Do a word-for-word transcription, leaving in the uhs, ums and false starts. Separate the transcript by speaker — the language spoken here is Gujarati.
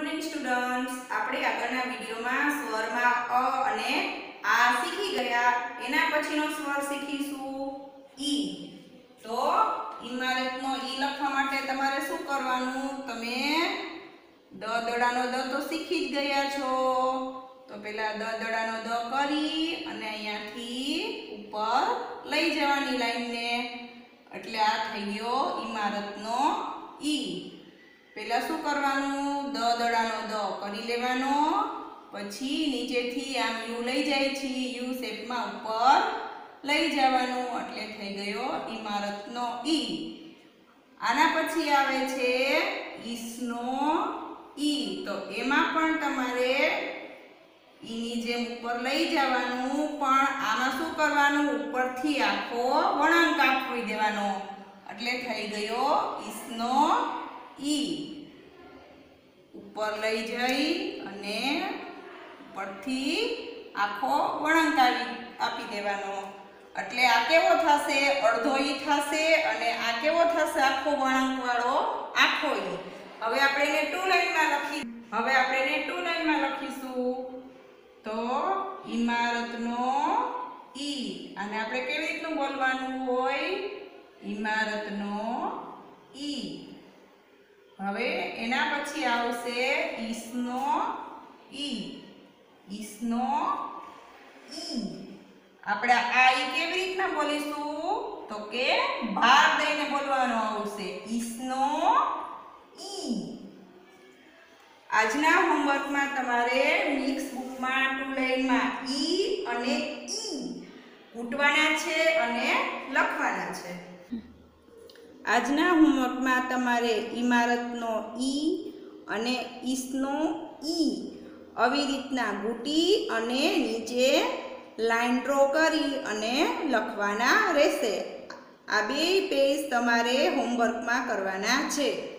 Speaker 1: મોર્નિંગ સ્ટુડન્ટ્સ, આપણે આગળના વિડિયોમાં સ્વરમાં અ અને આ શીખી ગયા. એના પછીનો સ્વર શીખીશું ઈ. તો ઇમારતનો ઈ લખવા માટે તમારે શું કરવાનું? તમે દ દડાનો દ તો શીખી જ ગયા છો. તો પહેલા દ દડાનો દ કરી અને અહીંયાથી ઉપર લઈ જવાની લાઈનને, એટલે આ થઈ ગયો ઇમારતનો ઈ. પહેલા શું કરવાનું? દ દડાનો દ કરી લેવાનો, પછી નીચેથી આમ યુ લઈ જાય છે, યુ શેપમાં ઉપર લઈ જવાનું, એટલે થઈ ગયો ઇમારતનો ઈ. આના પછી આવે છે ઈસનો ઈ. તો એમાં પણ તમારે ઈની જેમ ઉપર લઈ જવાનું, પણ આમાં શું કરવાનું? ઉપરથી આખો વળાંક આપી દેવાનો, એટલે થઈ ગયો ઈસનો ઈ. ઉપર લઈ જઈ અને ઉપરથી આખો વળાંક આપી દેવાનો, એટલે આ કેવો થશે? અડધો ઈ થશે. અને આ કેવો થશે? આખો વળાંક વાળો આખો ઈ. હવે આપણે એને ટુ લાઈનમાં લખી હવે આપણે એને ટુ લાઈનમાં લખીશું. તો ઇમારતનો ઈ, અને આપણે કેવી રીતનું બોલવાનું હોય? ઇમારતનો ઈ. હવે એના પછી આવશે ઈસનો ઈ. ઈસનો ઈ. આપણે આ ઈ કેવી રીતના બોલીશું? તો કે ભાર દઈને બોલવાનો આવશે. ઈસનો ઈ. આજના હોમવર્કમાં તમારે મિક્સ બુકમાં ટુ લાઈનમાં ઈ અને ઈ ઉઠવાના છે અને લખવાના છે. આજના હોમવર્કમાં તમારે ઇમારતનો ઈ અને ઈસનો ઈ આવી રીતના ઘૂંટી અને નીચે લાઈન ડ્રો કરી અને લખવાના રહેશે. આ બે પેજ તમારે હોમવર્કમાં કરવાના છે.